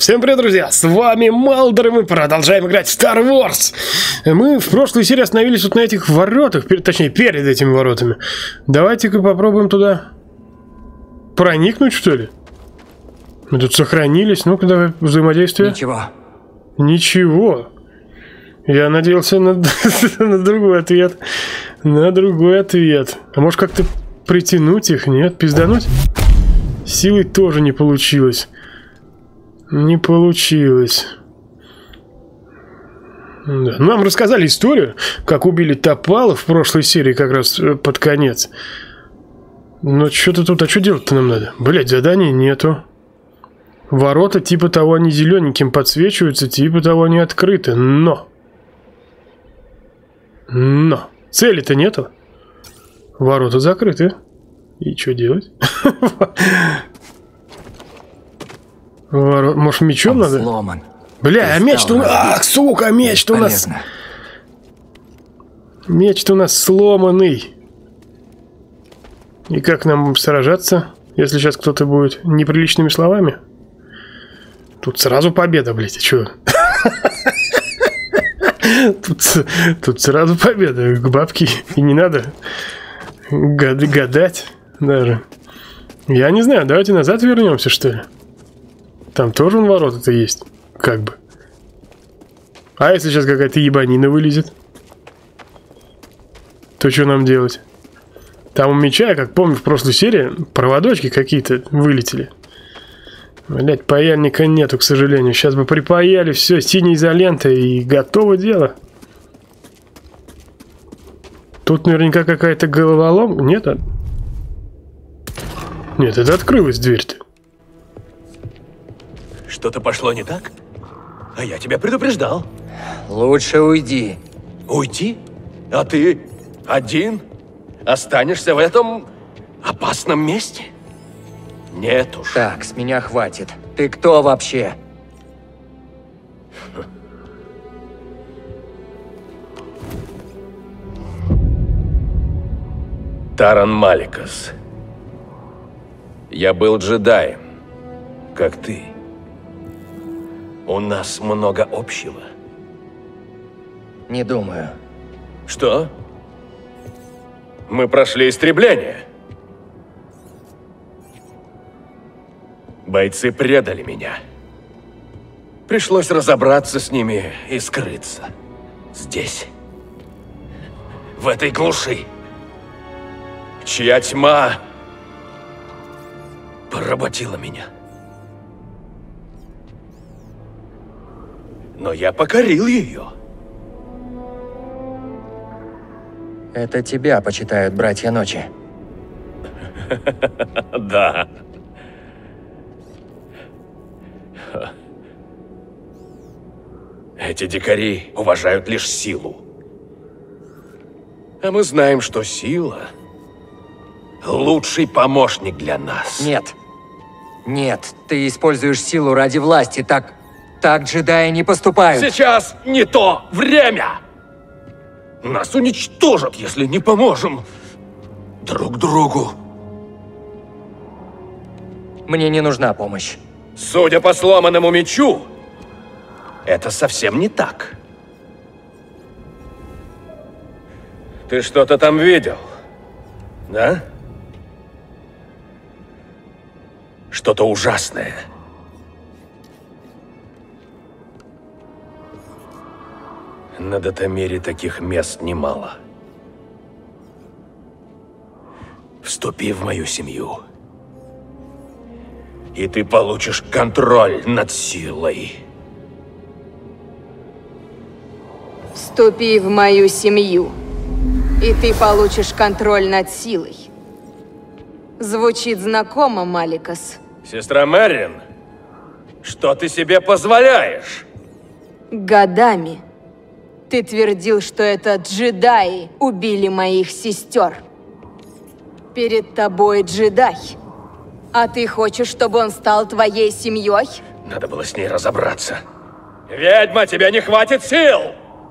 Всем привет, друзья! С вами Малдер, и мы продолжаем играть в Star Wars. Мы в прошлой серии остановились вот на этих воротах, точнее, перед этими воротами. Давайте-ка попробуем туда проникнуть, что ли? Мы тут сохранились. Ну-ка, давай взаимодействие. Ничего. Я надеялся на другой ответ. На другой ответ. А может как-то притянуть их? Нет? Пиздануть? Силой тоже не получилось. Не получилось. Да. Нам рассказали историю, как убили Топала в прошлой серии, как раз под конец. Но что-то тут, а что делать-то нам надо? Блять, заданий нету. Ворота типа того они зелененьким подсвечиваются, типа того они открыты. Но цели-то нету. Ворота закрыты. И что делать? Может, мечом надо? Сломан. Бля, а меч-то у нас... Ах, сука, меч-то у нас... Меч-то у нас сломанный. И как нам сражаться, если сейчас кто-то будет неприличными словами? Тут сразу победа, блядь, а чё? Тут сразу победа, к бабке. И не надо гадать даже. Я не знаю, давайте назад вернемся, что ли? Там тоже ворота-то есть, как бы. А если сейчас какая-то ебанина вылезет? То что нам делать? Там у меча, я как помню, в прошлой серии проводочки какие-то вылетели. Блять, паяльника нету, к сожалению. Сейчас бы припаяли, все, синей изолентой и готово дело. Тут наверняка какая-то головоломка. Нет? Нет, это открылась дверь-то. Что-то пошло не так? А я тебя предупреждал. Лучше уйди. Уйти? А ты один останешься в этом опасном месте? Нет уж. Так, с меня хватит. Ты кто вообще? Таран Маликас. Я был джедаем, как ты. У нас много общего. Не думаю. Что? Мы прошли истребление. Бойцы предали меня. Пришлось разобраться с ними и скрыться. Здесь. В этой глуши. Чья тьма поработила меня. Но я покорил ее. Это тебя почитают братья ночи. Да. Эти дикари уважают лишь силу. А мы знаем, что сила — лучший помощник для нас. Нет. Нет, ты используешь силу ради власти. Так джедаи не поступают. Сейчас не то время! Нас уничтожат, если не поможем друг другу. Мне не нужна помощь. Судя по сломанному мечу, это совсем не так. Ты что-то там видел, да? Что-то ужасное. На Датамире таких мест немало. Вступи в мою семью, и ты получишь контроль над силой. Вступи в мою семью, и ты получишь контроль над силой. Звучит знакомо, Маликас. Сестра Мэрин, что ты себе позволяешь? Годами ты твердил, что это джедаи убили моих сестер. Перед тобой джедай. А ты хочешь, чтобы он стал твоей семьей? Надо было с ней разобраться. Ведьма, тебе не хватит сил!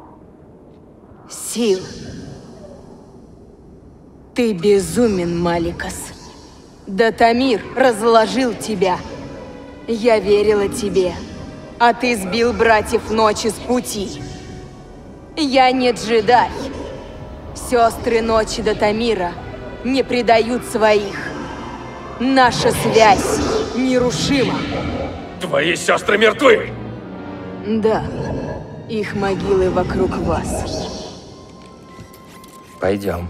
Сил. Ты безумен, Маликас. Датамир разложил тебя. Я верила тебе. а ты сбил братьев Ночи с пути. Я не джедай. Сестры Ночи Датамира не предают своих. Наша связь нерушима. Твои сестры мертвы! Да, их могилы вокруг вас. Пойдем.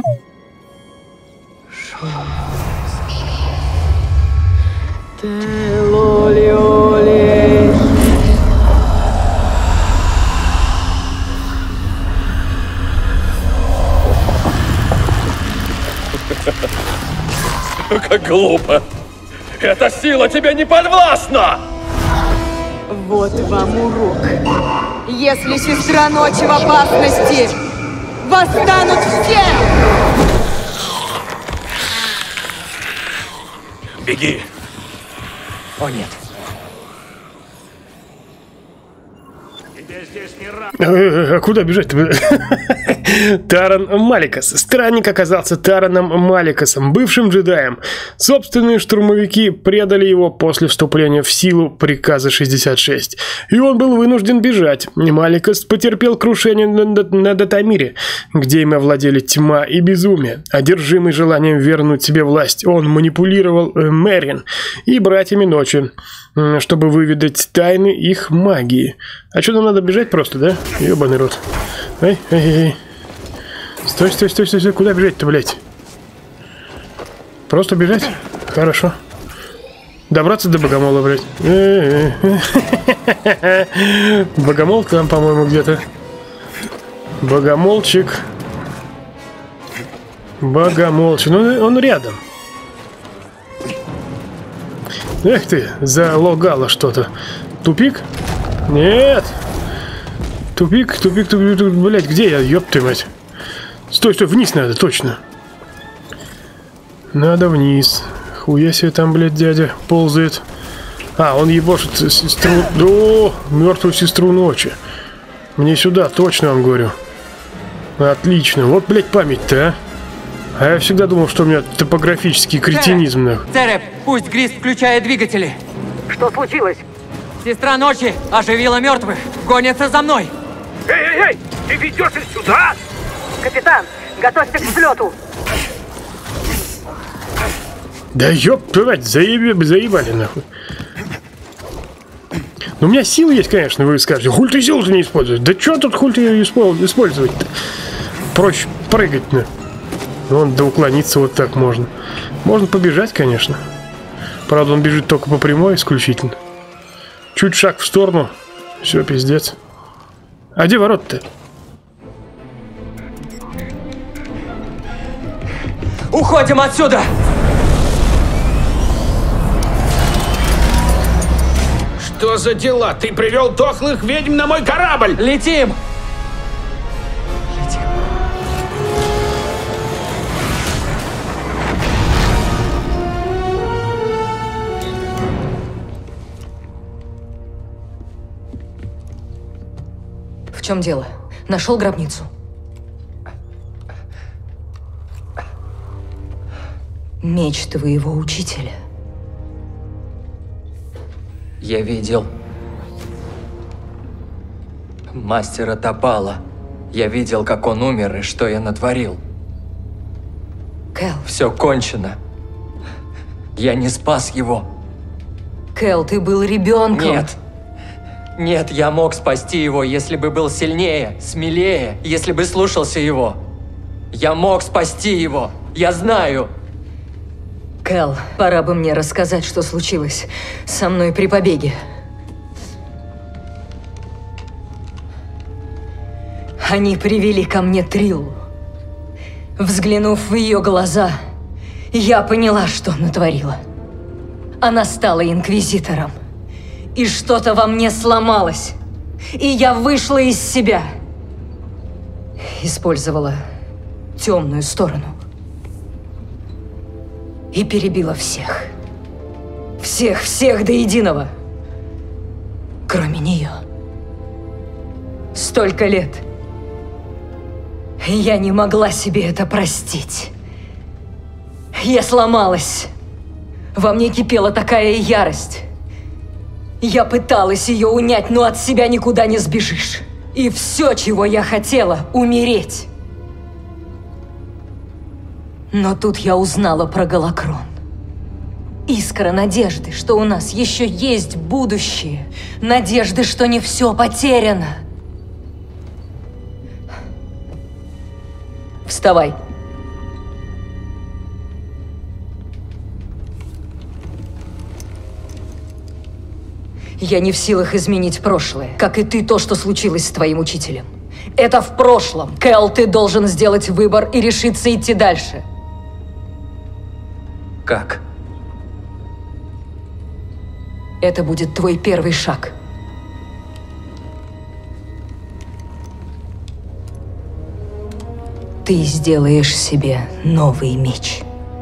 Как глупо! Эта сила тебе не подвластна! Вот вам урок. Если сестра Ночи в опасности, восстанут все! Беги! О, нет. А куда бежать-то? Таран Маликас. Странник оказался Тараном Маликасом, бывшим джедаем. Собственные штурмовики предали его после вступления в силу приказа 66. И он был вынужден бежать. Маликас потерпел крушение на Датамире, где им овладели тьма и безумие. Одержимый желанием вернуть себе власть, он манипулировал Мерин и братьями Ночи, чтобы выведать тайны их магии. А что, нам надо бежать просто, да? Ёбаный рот. Эй, эй, эй. Стой, стой, стой, стой, стой. Куда бежать-то, блядь? Просто бежать? Хорошо. Добраться до Богомола, блядь. Богомол там, по-моему, где-то. Богомолчик. Богомолчик. Ну, он рядом. Эх ты, залогало что-то. Тупик? Нет. Тупик, тупик, тупик, тупик. Блять, где я? Ёб ты мать. Стой, стой, вниз надо, точно. Надо вниз. Хуя себе там, блядь, дядя ползает. А, он ебошит сестру... О, мертвую сестру Ночи. Мне сюда, точно вам говорю. Отлично. Вот, блядь, память-то, а. А я всегда думал, что у меня топографический кретинизм, нахуй. Цереб, пусть Грист включает двигатели. Что случилось? Сестра Ночи оживила мертвых. Гонится за мной. Эй! Ты ведешь их сюда? Капитан, готовься к взлету. Да ёб твою мать, заебали нахуй. Ну, у меня силы есть, конечно, вы скажете. Хуль ты силу-то не используешь? Да чё тут хуль ты ее использовать-то? Проще прыгать, на. Вон, да уклониться вот так можно. Можно побежать, конечно. Правда, он бежит только по прямой исключительно. Чуть шаг в сторону. Все, пиздец. А где ворот-то? Уходим отсюда! Что за дела? Ты привел дохлых ведьм на мой корабль! Летим! В чем дело? Нашел гробницу? Меч твоего учителя. Я видел мастера Топала. Я видел, как он умер и что я натворил. Кэл. Все кончено. Я не спас его. Кэл, ты был ребенком. Нет. Нет, я мог спасти его, если бы был сильнее, смелее, если бы слушался его. Я мог спасти его. Я знаю. Кэл, пора бы мне рассказать, что случилось со мной при побеге. Они привели ко мне Триллу. Взглянув в ее глаза, я поняла, что натворила. Она стала инквизитором. И что-то во мне сломалось. И я вышла из себя. Использовала темную сторону. И перебила всех. Всех до единого. Кроме нее. Столько лет. Я не могла себе это простить. Я сломалась. Во мне кипела такая ярость. Я пыталась ее унять, но от себя никуда не сбежишь. И все, чего я хотела, умереть. Но тут я узнала про Голокрон. Искра надежды, что у нас еще есть будущее. Надежды, что не все потеряно. Вставай. Я не в силах изменить прошлое, как и ты то, что случилось с твоим учителем. Это в прошлом. Кэл, ты должен сделать выбор и решиться идти дальше. Как? Это будет твой первый шаг. Ты сделаешь себе новый меч.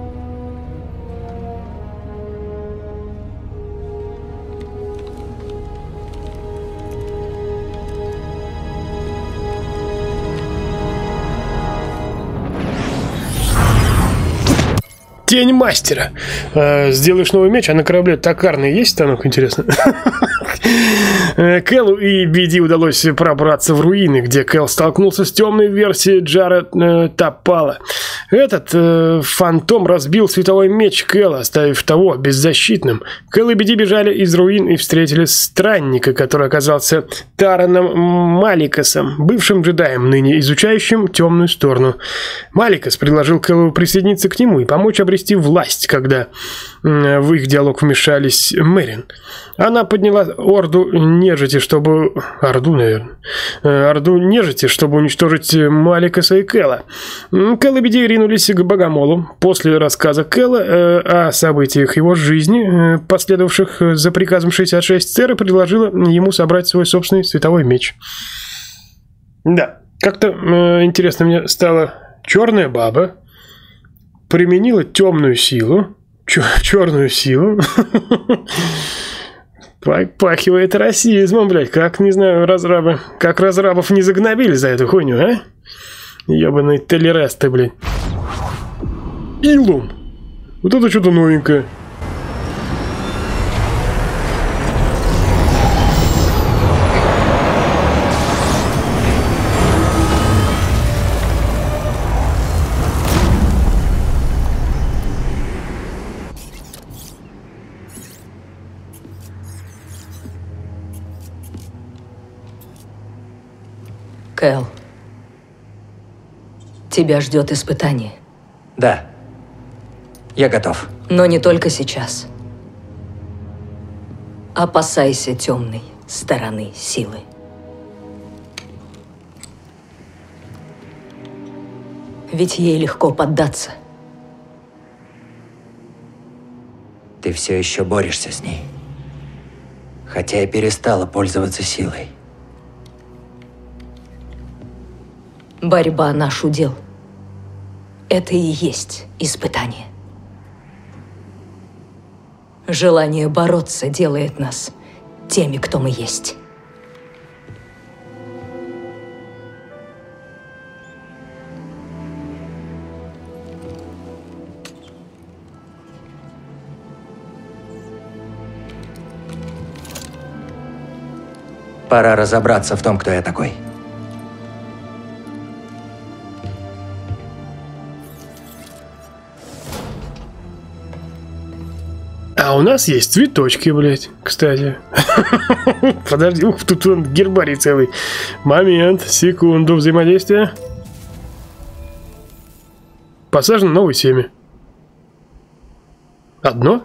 Тень мастера. Сделаешь новый меч, а на корабле токарный есть станок, интересно? Кэлу и Биди удалось пробраться в руины, где Кэл столкнулся с темной версией Джара Тапала. Этот фантом разбил световой меч Кэла, оставив того беззащитным. Кэл и Биди бежали из руин и встретили странника, который оказался Тараном Маликасом, бывшим джедаем, ныне изучающим темную сторону. Маликас предложил Кэлу присоединиться к нему и помочь обрести власть, когда в их диалог вмешались Мерин. Она подняла орду нежити, чтобы... Орду, наверное. Орду нежити, чтобы уничтожить Маликаса и Кэла. Кэл и Биди ринулись к Богомолу. После рассказа Кэла о событиях его жизни, последовавших за приказом 66, Цера предложила ему собрать свой собственный световой меч. Да, как-то интересно мне стало. Черная баба применила темную силу. Черную силу. Пахивает расизмом, блядь. Как, не знаю, разрабы. Как разрабов не загнобили за эту хуйню, а? Ебаные толерасты, блядь. Илум. Вот это что-то новенькое. Кэл, тебя ждет испытание. Да. Я готов. Но не только сейчас. Опасайся темной стороны силы. Ведь ей легко поддаться. Ты все еще борешься с ней. Хотя и перестала пользоваться силой. Борьба — наш удел. Это и есть испытание. Желание бороться делает нас теми, кто мы есть. Пора разобраться в том, кто я такой. А у нас есть цветочки, блядь, кстати. Подожди, ух, тут он гербарий целый. Момент, секунду, взаимодействия. Посажено новое семя. Одно?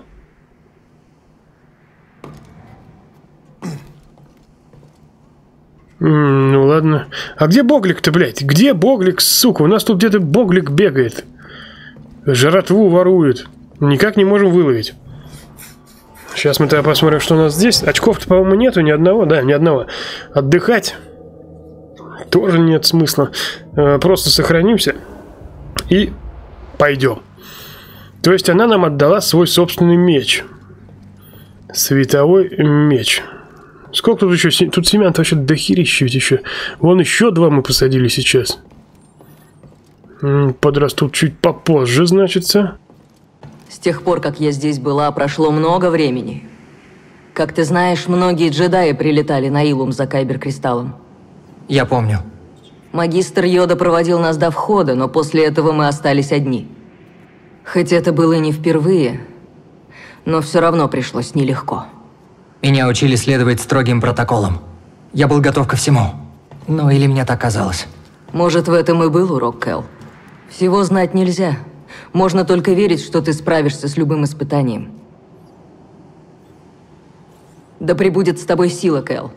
Ну ладно. А где Боглик-то, блядь? Где Боглик, сука? У нас тут где-то Боглик бегает. Жратву ворует. Никак не можем выловить. Сейчас мы тогда посмотрим, что у нас здесь. Очков-то, по-моему, нету ни одного. Да, ни одного. Отдыхать тоже нет смысла. Просто сохранимся и пойдем. То есть она нам отдала свой собственный меч. Световой меч. Сколько тут еще? Тут семян вообще дохерища ведь еще. Вон еще два мы посадили сейчас. Подрастут чуть попозже, значится. С тех пор, как я здесь была, прошло много времени. Как ты знаешь, многие джедаи прилетали на Илум за Кайбер-кристаллом. Я помню. Магистр Йода проводил нас до входа, но после этого мы остались одни. Хоть это было не впервые, но все равно пришлось нелегко. Меня учили следовать строгим протоколам. Я был готов ко всему. Ну, или мне так казалось. Может, в этом и был урок, Кэл. Всего знать нельзя. Можно только верить, что ты справишься с любым испытанием. Да пребудет с тобой сила, Кэл.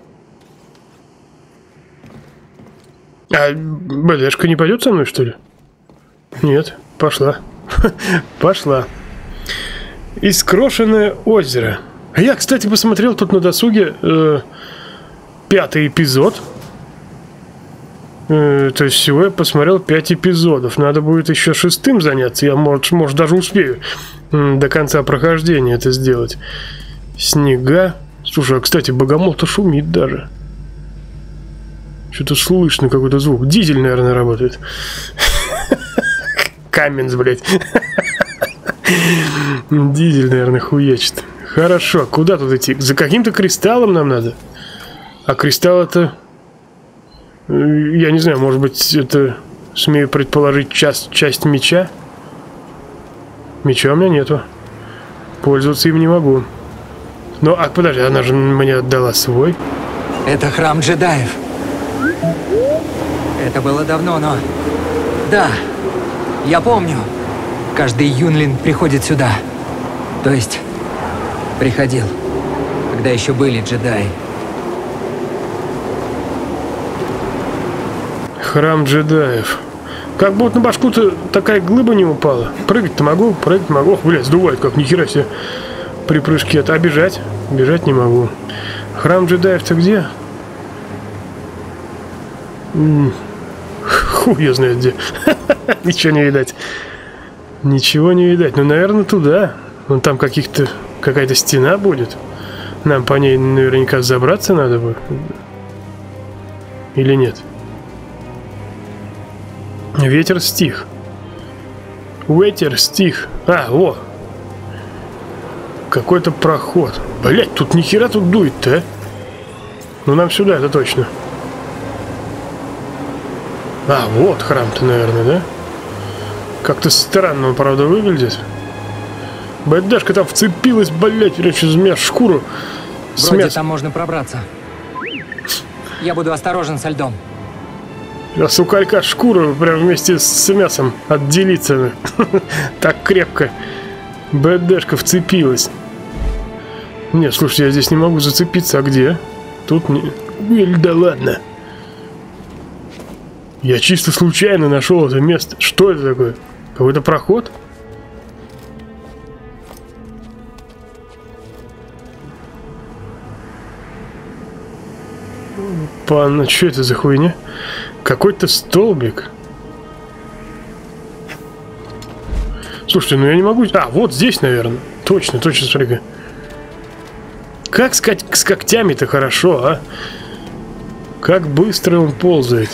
А БДшка не пойдет со мной, что ли? Нет, пошла. Пошла. Искрошенное озеро. Я, кстати, посмотрел тут на досуге 5-й эпизод. То есть всего я посмотрел 5 эпизодов. Надо будет еще 6-м заняться. Я, может, даже успею до конца прохождения это сделать. Снега. Слушай, а, кстати, богомол-то шумит даже. Что-то слышно, какой-то звук. Дизель, наверное, работает. Каменс, блядь. Дизель, наверное, хуячит. Хорошо, куда тут идти? За каким-то кристаллом нам надо. А кристалл это... Я не знаю, может быть, это... Смею предположить, часть меча? Меча у меня нету. Пользоваться им не могу. Ну, а подожди, она же мне отдала свой. Это храм джедаев. Это было давно, но... Да, я помню. Каждый юнлин приходит сюда. То есть, приходил, когда еще были джедаи. Храм джедаев. Как будто на башку-то такая глыба не упала. Прыгать-то могу, прыгать могу. Блядь, сдувает, как нихера себе при прыжке-то. А бежать? Бежать не могу. Храм джедаев-то где? Хуй я знает где. Ничего не видать. Ничего не видать. Ну, наверное, туда. Вон там какая-то стена будет. Нам по ней наверняка забраться надо бы. Или нет? Ветер стих. Ветер стих. А, во. Какой-то проход. Блять, тут нихера тут дует-то, а? Ну, нам сюда, это точно. А, вот храм-то, наверное, да? Как-то странно он, правда, выглядит. БДшка там вцепилась, блять, из меня шкуру. Вроде там можно пробраться. Я буду осторожен со льдом. А с уколька шкуру прям вместе с мясом отделиться. Так крепко. БДшка вцепилась. Нет, слушай, я здесь не могу зацепиться. А где? Тут не... Да ладно. Я чисто случайно нашел это место. Что это такое? Какой-то проход? Пан, что это за хуйня? Какой-то столбик. Слушайте, ну я не могу... А, вот здесь, наверное. Точно, смотри-ка. Как с когтями-то хорошо, а? Как быстро он ползает.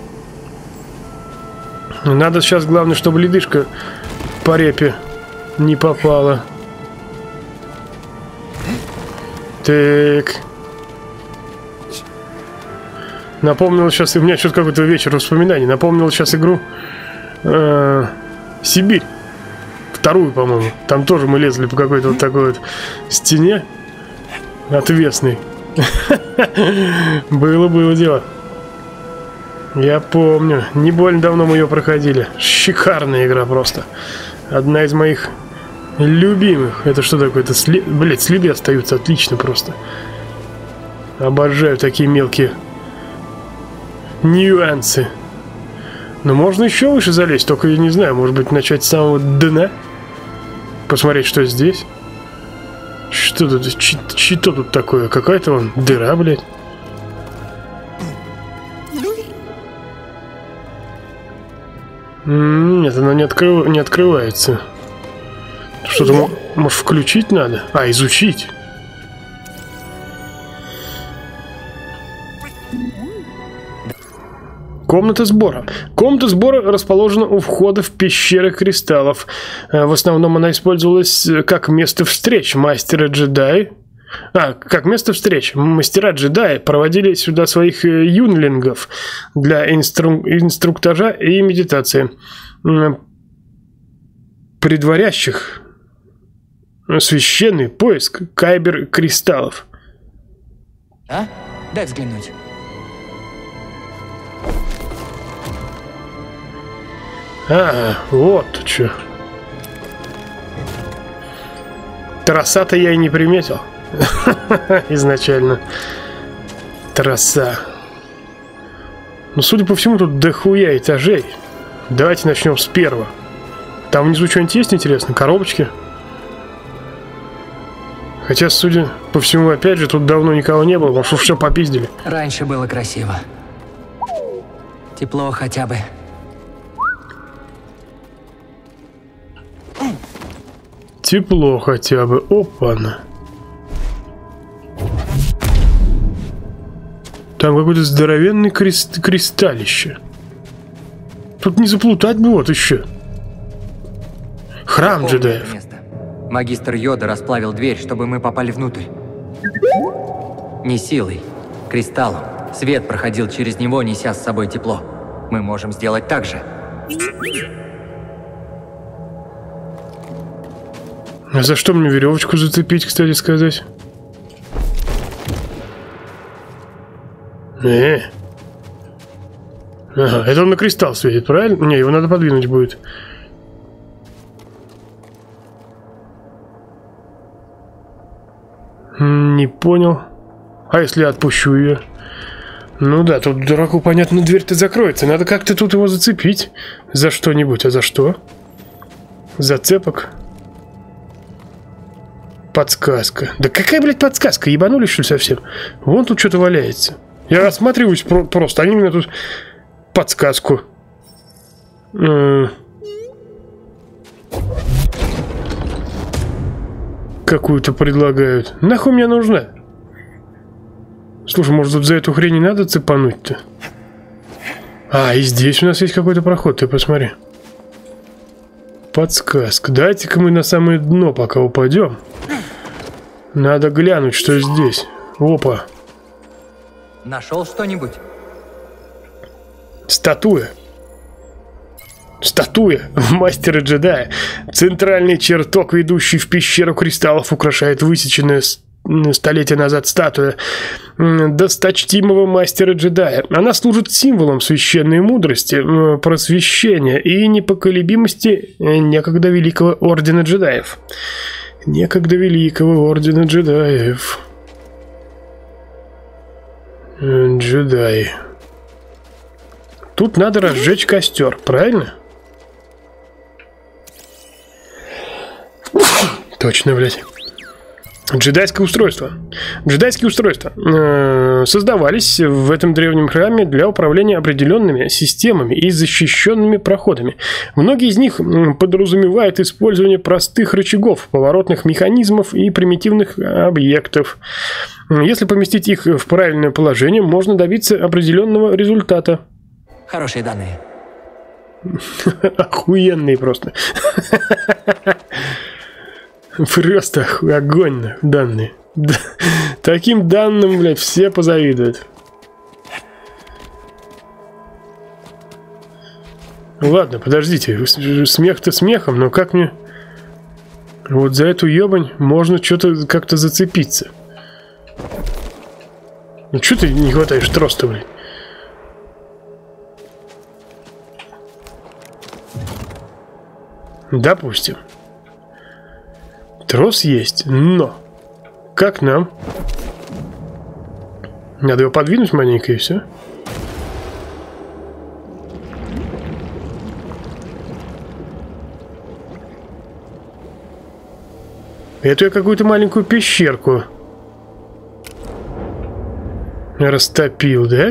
Надо сейчас, главное, чтобы ледышка по репе не попала. Так. Напомнил сейчас, у меня что-то какой-то вечер воспоминаний. Напомнил сейчас игру Сибирь. Вторую, по-моему. Там тоже мы лезли по какой-то вот такой вот стене отвесной. Было дело. Я помню. Не больно давно мы ее проходили. Шикарная игра просто. Одна из моих любимых. Это что такое-то? Блять, следы остаются. Отлично просто. Обожаю такие мелкие нюансы. Но можно еще выше залезть. Только я не знаю, может быть, начать с самого дна. Посмотреть, что здесь. Что тут? Что тут такое? Какая-то вон дыра, блядь. Нет, она не открывается. Что-то, может, включить надо? А, изучить. Комната сбора. Комната сбора расположена у входа в пещеры кристаллов. В основном она использовалась как место встреч мастера джедай. Как место встреч. Мастера-джедаи проводили сюда своих юнлингов для инструктажа и медитации. Предварящих священный поиск кайбер-кристаллов. А? Дай взглянуть. Вот что. Троса-то я и не приметил. Изначально. Троса. Ну, судя по всему, тут дохуя этажей. Давайте начнем с первого. Там внизу что-нибудь есть интересно? Коробочки? Хотя, судя по всему, опять же, тут давно никого не было, потому что все попиздили. Раньше было красиво. Тепло хотя бы. Тепло хотя бы. Опа-на. Там какое-то здоровенное кристаллище. Тут не заплутать бы, вот еще. Храм джедаев. Магистр Йода расплавил дверь, чтобы мы попали внутрь. Не силой, кристаллом. Свет проходил через него, неся с собой тепло. Мы можем сделать так же. А за что мне веревочку зацепить, кстати сказать? Ага, это он на кристалл светит, правильно? Не, его надо подвинуть будет. Не понял. А если я отпущу ее? Ну да, тут дураку, понятно, дверь-то закроется. Надо как-то тут его зацепить. За что-нибудь. А за что? Зацепок. Подсказка. Да какая, блядь, подсказка? Ебанулись, что ли, совсем? Вон тут что-то валяется. Я осматриваюсь просто. Они мне тут подсказку. Какую-то предлагают. Нахуй мне нужна? Слушай, может, тут за эту хрень не надо цепануть-то? И здесь у нас есть какой-то проход, ты посмотри. Подсказка. Дайте-ка мы на самое дно пока упадем. Надо глянуть, что здесь. Опа. Нашел что-нибудь? Статуя. Статуя мастера-джедая. Центральный чертог, ведущий в пещеру кристаллов, украшает высеченная столетия назад статуя досточтимого мастера-джедая. Она служит символом священной мудрости, просвещения и непоколебимости некогда великого ордена джедаев. Некогда великого ордена джедаев. Джедаи. Тут надо разжечь костер, правильно? Точно, блядь. Джедайское устройство. Джедайские устройства создавались в этом древнем храме для управления определенными системами и защищенными проходами. Многие из них подразумевают использование простых рычагов, поворотных механизмов и примитивных объектов. Если поместить их в правильное положение, можно добиться определенного результата. Хорошие данные. Охуенные просто. Просто огонь, данные. Таким данным, блядь, все позавидуют. Ладно, подождите. Смех-то смехом, но как мне... Вот за эту ебань можно что-то как-то зацепиться. Ну что ты не хватаешь троста, блядь? Допустим. Трос есть, но как нам? Надо его подвинуть маленько и все. Эту я какую-то маленькую пещерку растопил, да?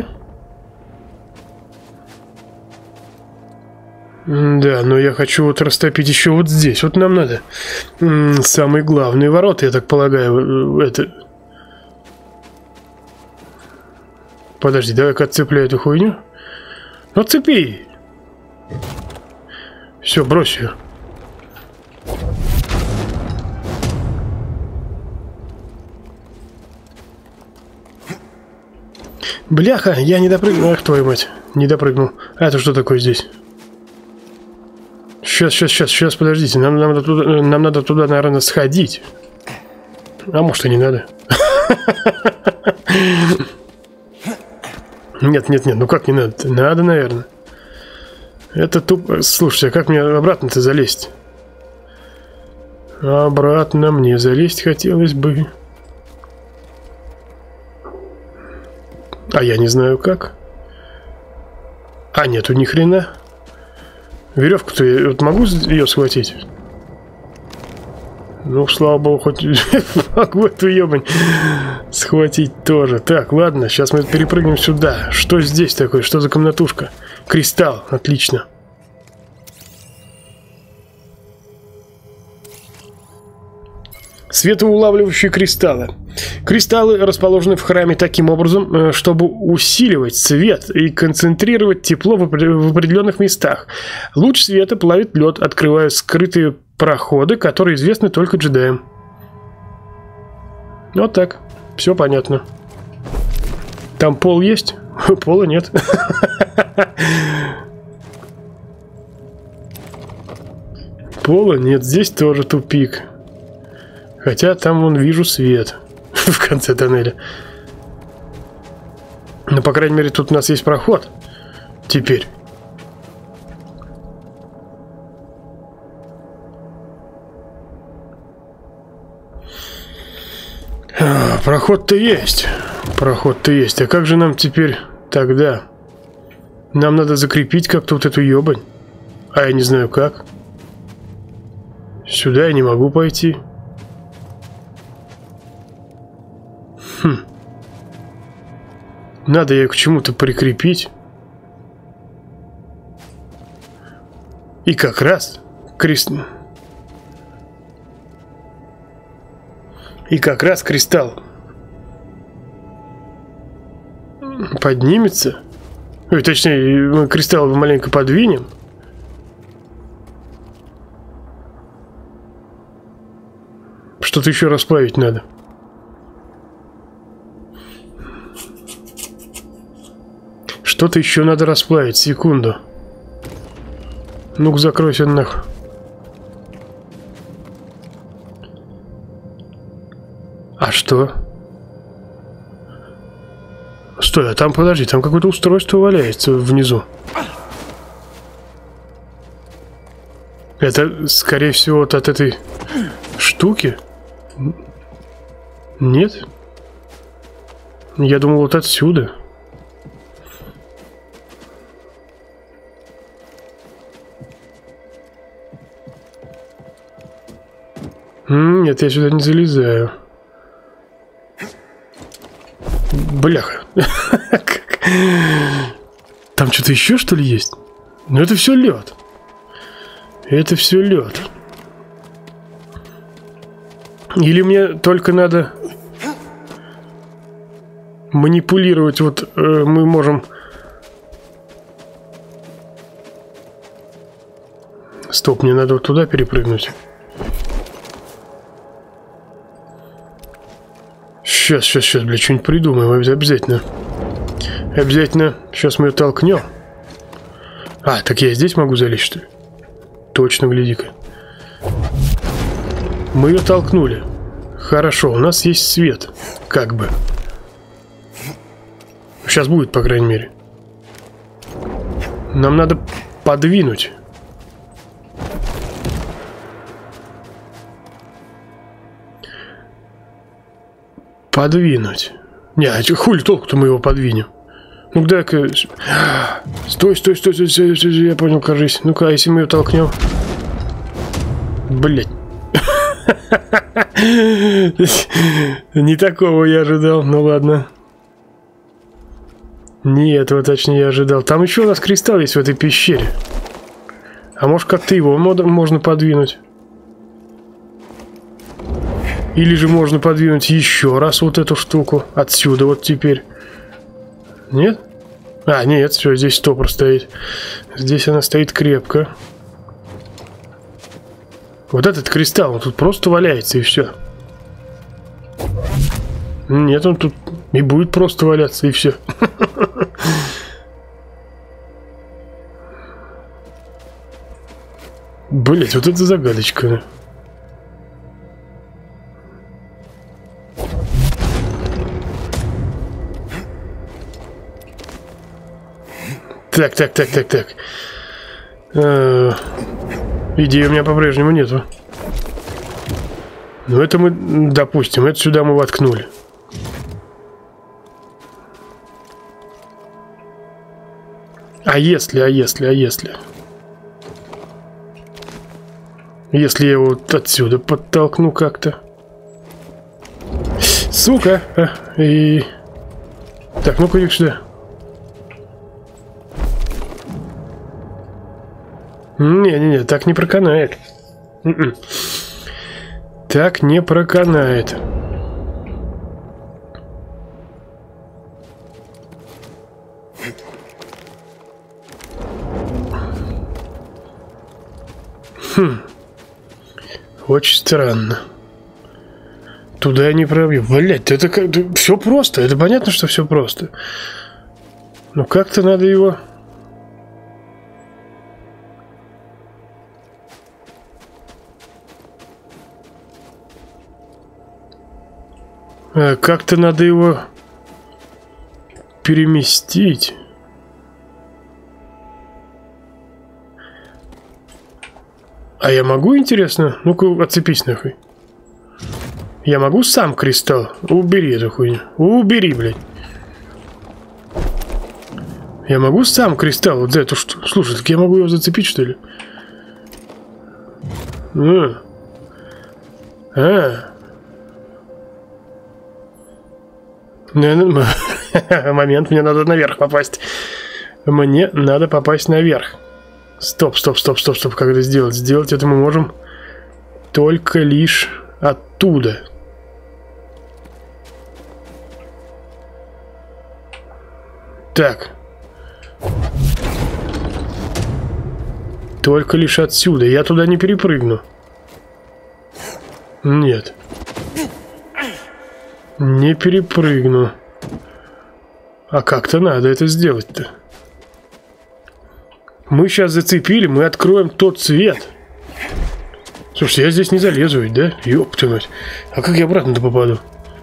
Да, но я хочу вот растопить еще вот здесь. Вот нам надо самые главные ворота, я так полагаю. Это... Подожди, давай-ка отцепляю эту хуйню. Отцепи! Все, брось ее. Бляха, я не допрыгнул. Ах, твою мать. Не допрыгнул. А это что такое здесь? Сейчас, подождите. Нам надо туда, наверное, сходить. А может и не надо. Нет, ну как не надо? Надо, наверное. Это тупо. Слушайте, а как мне обратно-то залезть? Обратно мне залезть хотелось бы. А я не знаю как. А нету ни хрена. Веревку-то я вот могу ее схватить? Ну, слава богу, хоть могу эту ебань схватить тоже. Так, ладно, сейчас мы перепрыгнем сюда. Что здесь такое? Что за комнатушка? Кристалл, отлично. Светоулавливающие кристаллы. Кристаллы расположены в храме таким образом, чтобы усиливать свет и концентрировать тепло в определенных местах. Луч света плавит лед, открывая скрытые проходы, которые известны только джедаям. Вот так. Все понятно. Там пол есть? Пола нет. Пола нет. Здесь тоже тупик. Хотя там вон вижу свет в конце тоннеля. Но, по крайней мере, тут у нас есть проход. Теперь. Проход-то есть. Проход-то есть. А как же нам теперь тогда? Нам надо закрепить как-то вот эту ебань. А я не знаю как. Сюда я не могу пойти. Надо ее к чему-то прикрепить. И как раз кристалл поднимется. Ой, точнее, мы кристалл маленько подвинем. Что-то еще расплавить надо. Что-то еще надо расплавить. Секунду. Ну-ка, закройся нахуй. А что? Стой, а там, подожди, там какое-то устройство валяется внизу. Это, скорее всего, вот от этой штуки? Нет? Я думал, вот отсюда. Нет, я сюда не залезаю. Бляха. Там что-то еще, что ли, есть? Ну, это все лед. Это все лед. Или мне только надо манипулировать. Вот мы можем... Стоп, мне надо вот туда перепрыгнуть. Сейчас, бля, что-нибудь придумаем обязательно. Обязательно. Сейчас мы ее толкнем. А, так я здесь могу залезть, что ли? Точно, гляди-ка. Мы ее толкнули. Хорошо, у нас есть свет. Как бы. Сейчас будет, по крайней мере. Нам надо подвинуть. Подвинуть. Не, а хули толку-то мы его подвинем? Ну дай-ка. Стой, я понял, кажись. Ну-ка, а если мы ее толкнем? Блять. Не такого я ожидал, ну ладно. Не этого, точнее, я ожидал. Там еще у нас кристалл есть в этой пещере. А может, как-то его можно подвинуть? Или же можно подвинуть еще раз вот эту штуку. Отсюда вот теперь. Нет? А, нет, все, здесь стопор стоит. Здесь она стоит крепко. Вот этот кристалл, он тут просто валяется и все. Нет, он тут И будет просто валяться, и все. Блять, вот это загадочка. Так. Идеи у меня по-прежнему нету. Ну это мы, допустим, это сюда мы воткнули. А если? Если я его вот отсюда подтолкну как-то. Сука! И... Так, ну-ка иди сюда. Не-не-не, так не проканает. Так не проканает. Очень странно. Туда я не пробью. Блять, это как... Все просто. Это понятно, что все просто. Но как-то надо его... Как-то надо его переместить. А я могу, интересно? Ну-ка, отцепись нахуй. Я могу сам кристалл? Убери эту хуйню. Убери, блядь. Я могу сам кристалл вот за эту штуку? Слушай, так я могу его зацепить, что ли? Момент, мне надо наверх попасть. Мне надо попасть наверх. Стоп. Как это сделать? Сделать это мы можем только лишь оттуда. Так. Только лишь отсюда. Я туда не перепрыгну. Нет. Не перепрыгну. А как-то надо это сделать-то. Мы сейчас зацепили, мы откроем тот цвет. Слушай, я здесь не залезу ведь, да? Ёб твою мать. А как я обратно-то попаду?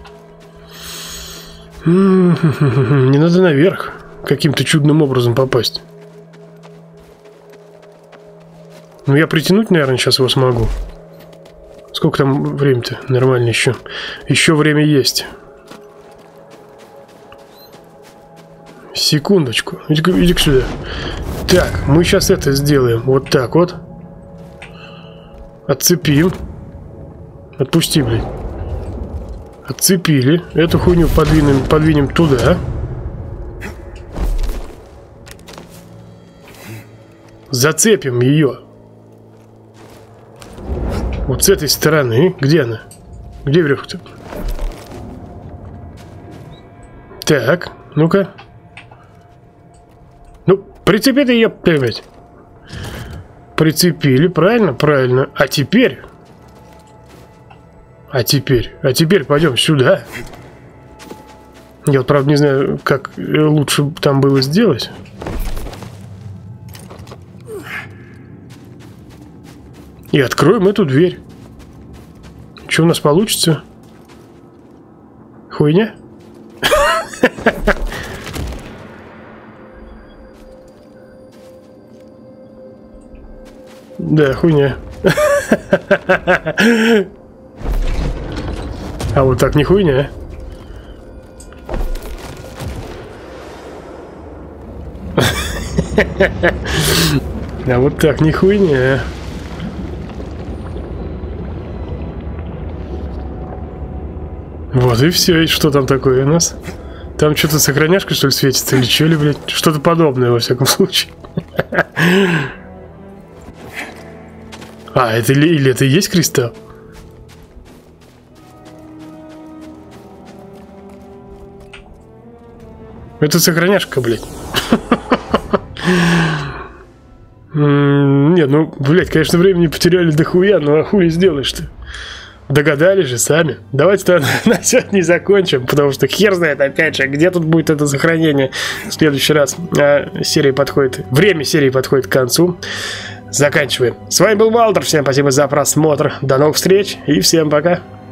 Не надо наверх каким-то чудным образом попасть. Ну, я притянуть, наверное, сейчас его смогу. Сколько там времени-то? Нормально еще. Еще время есть. Секундочку. Иди сюда. Так, мы сейчас это сделаем. Вот так вот. Отцепим. Отпусти, блядь. Отцепили. Эту хуйню подвинем туда. Зацепим ее. Вот с этой стороны. Где она? Где веревка-то? Так, ну-ка. Ну, прицепи ты ее, блядь. Прицепили, правильно? Правильно. А теперь пойдем сюда. Я вот, правда, не знаю, как лучше там было сделать. И откроем эту дверь. Что у нас получится? Хуйня? Да, хуйня. А вот так не хуйня. А вот так не хуйня. Вот и все. И что там такое у нас? Там что-то сохраняшка, что ли, светится? Или что ли, блядь? Что-то подобное, во всяком случае. А, это или это и есть кристалл? Это сохраняшка, блядь. Нет, ну, блядь, конечно, времени потеряли дохуя, но а хули сделаешь ты? Догадались же сами. Давайте-то на сегодня не закончим, потому что хер знает, опять же, где тут будет это сохранение в следующий раз. Время серии подходит к концу. Заканчиваем. С вами был Валдер. Всем спасибо за просмотр. До новых встреч и всем пока.